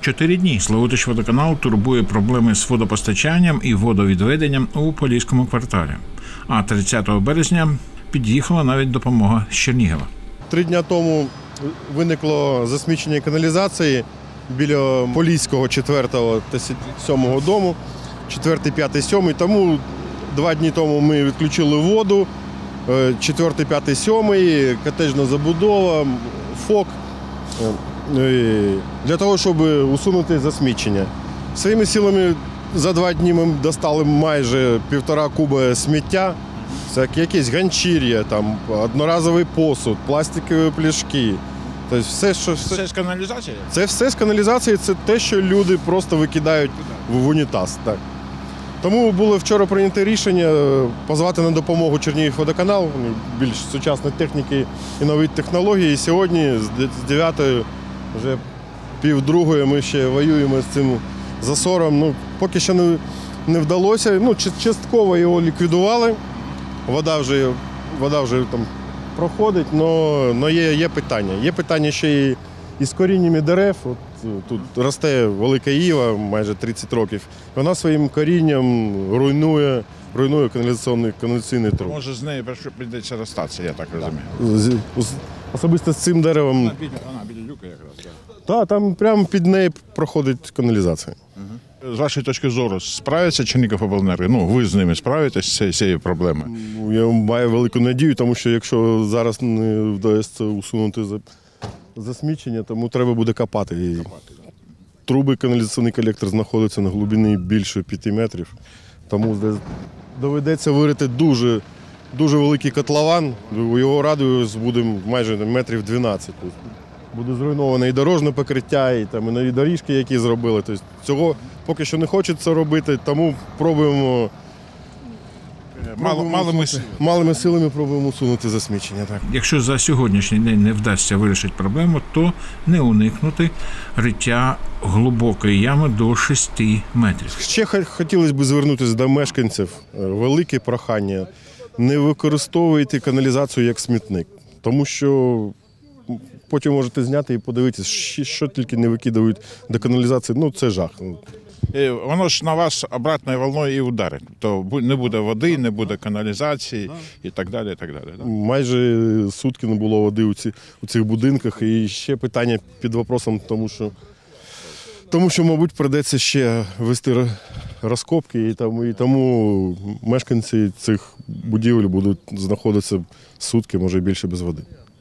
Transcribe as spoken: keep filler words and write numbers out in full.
Чотири дні Славутичводоканал турбує проблеми з водопостачанням і водовідведенням у Поліському кварталі. А тридцятого березня під'їхала навіть допомога з Чернігова. Три дні тому виникло засмічення каналізації біля Поліського четвертого та сьомого дому, четвертий, п'ятий, сьомий. Тому два дні тому ми відключили воду, четвертий, п'ятий, сьомий, котеджна забудова, ФОК, для того, щоб усунути засмічення. Своїми силами за два дні ми достали майже півтора куба сміття. Це якісь ганчір'я, там, одноразовий посуд, пластикові пляшки. Тобто все, що, все... Це з каналізації? Це все з каналізації, це те, що люди просто викидають в унітаз. Так. Тому було вчора прийнято рішення позвати на допомогу Чернігівводоканал, більш сучасної техніки і нові технології. І сьогодні з дев'ятої, вже півдругої ми ще воюємо з цим засором. Ну, поки що не, не вдалося. Ну, частково його ліквідували. Вода вже, вода вже там проходить, але є, є питання. Є питання ще і, і з коріннями дерев. От, тут росте велика іва, майже тридцять років. Вона своїм корінням руйнує, руйнує каналізаційний, каналізаційний труб. Може з нею прийдеться розстатися, я так розумію. З, особисто з цим деревом. Вона біля, вона біля люка якраз. Так, да, там прямо під нею проходить каналізація. Угу. З вашої точки зору, справиться Чернігівобленерго? Ну, ви з ними справитесь з цією проблемою? Я маю велику надію, тому що якщо зараз не вдається усунути засмічення, тому треба буде копати. І труби, каналізаційний колектор знаходиться на глибині більше п'яти метрів, тому доведеться вирити дуже, дуже великий котлован, його радіус буде майже метрів дванадцять. Буде зруйноване і дорожне покриття, і, там, і нові доріжки, які зробили. Тобто, цього поки що не хочеться робити, тому пробуємо, Мало, пробуємо малими, малими силами пробуємо усунути засмічення. Так. Якщо за сьогоднішній день не вдасться вирішити проблему, то не уникнути риття глибокої ями до шести метрів. Ще хотілося б звернутися до мешканців. Велике прохання – не використовуйте каналізацію як смітник, тому що потім можете зняти і подивитися, що тільки не викидають до каналізації. Ну, це жах. Воно ж на вас обратною волною і ударить. То не буде води, не буде каналізації і так далі. І так далі. Майже сутки не було води у, ці, у цих будинках. І ще питання під вопросом, тому що, тому що мабуть, прийдеться ще вести розкопки, і тому, і тому мешканці цих будівель будуть знаходитися сутки, може більше без води.